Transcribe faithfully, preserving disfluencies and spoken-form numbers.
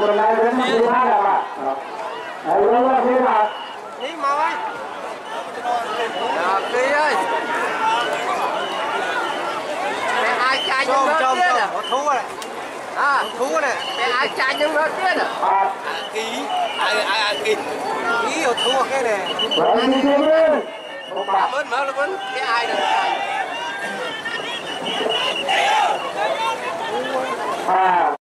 một này đến thứ hai là bạn đấy đó là thế nào đi mau ơi đi ơi mẹ ai trai nhưng nó biết à thú này à thú này mẹ ai trai nhưng nó biết à ký ai ai ký ký ở thua cái này cảm ơn má nó vẫn cái ai được à